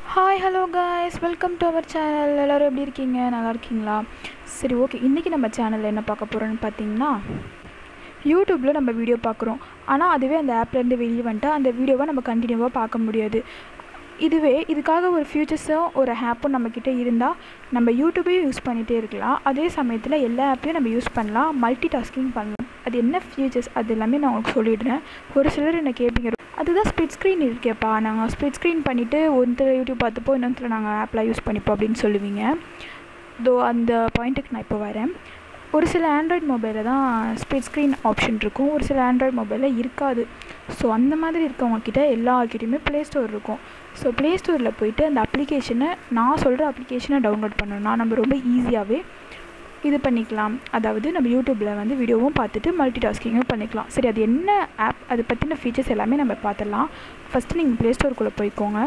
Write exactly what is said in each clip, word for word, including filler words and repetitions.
Hi hello guys, welcome to our channel. எல்லோரும் எப்படி இருக்கீங்க? நல்லா இருக்கீங்களா? சரி, ஓகே. இன்றைக்கி நம்ம சேனலில் என்ன பார்க்க போகிறோன்னு பார்த்தீங்கன்னா, யூடியூப்பில் நம்ம வீடியோ பார்க்குறோம். ஆனால் அதுவே அந்த ஆப்லேருந்து வெளியே வந்துட்டு அந்த வீடியோவை நம்ம கண்டினியூவாக பார்க்க முடியாது. இதுவே இதுக்காக ஒரு ஃபியூச்சர்ஸும் ஒரு ஆப்பும் நம்மக்கிட்ட இருந்தால் நம்ம யூடியூபையும் யூஸ் பண்ணிகிட்டே இருக்கலாம். அதே சமயத்தில் எல்லா ஆப்பையும் நம்ம யூஸ் பண்ணலாம், மல்டி டாஸ்கிங் பண்ணலாம். அது என்ன ஃபியூச்சர்ஸ் அது எல்லாமே நான் உங்களுக்கு சொல்லிடுறேன். ஒரு சிலர் என்ன கேட்பீங்க, அதுதான் ஸ்ப்ளிட் ஸ்க்ரீன் இருக்கேப்பா, நாங்கள் ஸ்ப்ளிட் ஸ்க்ரீன் பண்ணிவிட்டு ஒருத்தர் யூடியூப் பார்த்துப்போ இன்னொருத்தர் நாங்கள் ஆப்லாம் யூஸ் பண்ணிப்போம் அப்படின்னு சொல்லுவீங்க. தோ அந்த பாயிண்ட்டுக்கு நான் இப்போ வரேன். ஒரு சில ஆண்ட்ராய்ட் மொபைலில் தான் ஸ்ப்ளிட் ஸ்க்ரீன் ஆப்ஷன் இருக்கும், ஒரு சில ஆண்ட்ராய்ட் மொபைலில் இருக்காது. ஸோ அந்த மாதிரி இருக்கவங்கக்கிட்ட எல்லார்கிட்டையுமே ப்ளே ஸ்டோர் இருக்கும். ஸோ ப்ளே ஸ்டோரில் போய்ட்டு அந்த அப்ளிகேஷனை, நான் சொல்கிற அப்ளிகேஷனை டவுன்லோட் பண்ணணும்னா நம்ம ரொம்ப ஈஸியாகவே இது பண்ணிக்கலாம். அதாவது நம்ம யூடியூப்பில் வந்து வீடியோவும் பார்த்துட்டு மல்டி டாஸ்கிங்கும் பண்ணிக்கலாம். சரி, அது என்ன ஆப், அதை பற்றின ஃபீச்சர்ஸ் எல்லாமே நம்ம பார்த்துடலாம். ஃபஸ்ட்டு நீங்கள் ப்ளே ஸ்டோருக்குள்ளே போய்க்கோங்க.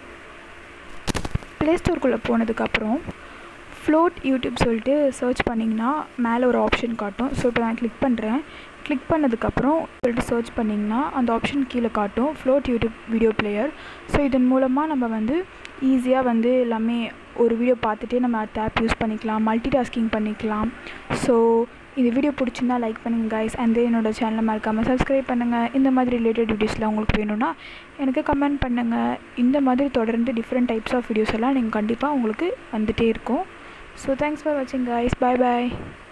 ப்ளே ஸ்டோருக்குள்ளே போனதுக்கப்புறம் ஃப்ளோட் யூடியூப் சொல்லிட்டு சர்ச் பண்ணிங்கன்னா மேலே ஒரு ஆப்ஷன் காட்டும். ஸோ இப்போ நான் கிளிக் பண்ணுறேன். கிளிக் பண்ணதுக்கப்புறம் சொல்லிட்டு சர்ச் பண்ணிங்கன்னா அந்த ஆப்ஷன் கீழே காட்டும், float YouTube video player. So இதன் மூலமாக நம்ம வந்து ஈஸியாக வந்து எல்லாமே ஒரு வீடியோ பார்த்துட்டே நம்ம அடுத்த ஆப் யூஸ் பண்ணிக்கலாம், மல்டி டாஸ்கிங் பண்ணிக்கலாம். ஸோ இந்த வீடியோ பிடிச்சிருந்தா லைக் பண்ணுங்கள் கைஸ், அண்ட் என்னோடய சேனலை மறக்காமல் சப்ஸ்கிரைப் பண்ணுங்கள். இந்த மாதிரி ரிலேட்டட் வீடியோஸ்லாம் உங்களுக்கு வேணும்னா எனக்கு கமெண்ட் பண்ணுங்கள். இந்த மாதிரி தொடர்ந்து டிஃப்ரெண்ட் டைப்ஸ் ஆஃப் வீடியோஸ் எல்லாம் நீங்கள் கண்டிப்பாக உங்களுக்கு வந்துகிட்டே இருக்கும். ஸோ தேங்க்ஸ் ஃபார் வாட்சிங் கைஸ், பாய் பாய்.